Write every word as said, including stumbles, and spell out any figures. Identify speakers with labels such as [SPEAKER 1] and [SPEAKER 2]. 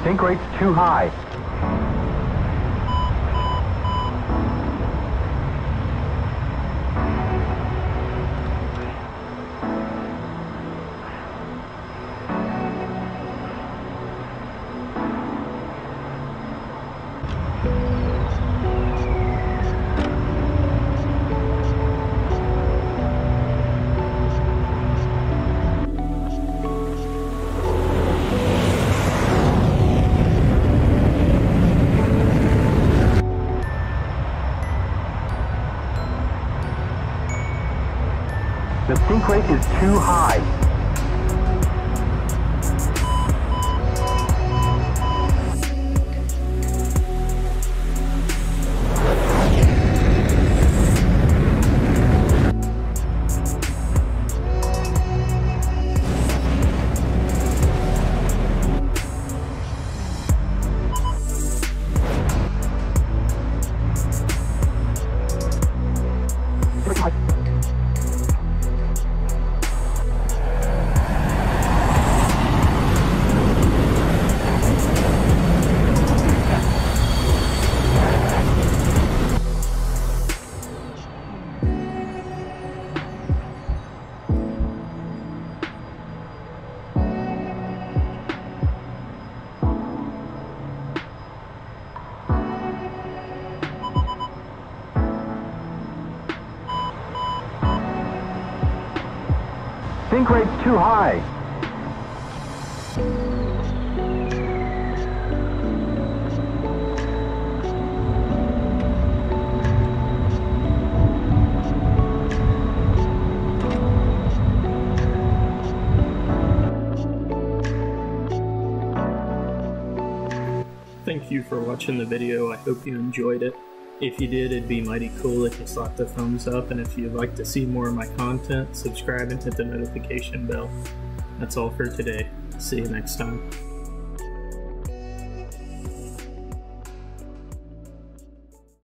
[SPEAKER 1] Sink rate's too high. The sink rate is too high. Sink rate's too high.
[SPEAKER 2] Thank you for watching the video. I hope you enjoyed it. If you did, it'd be mighty cool if you slapped the thumbs up, and if you'd like to see more of my content, subscribe and hit the notification bell. That's all for today. See you next time.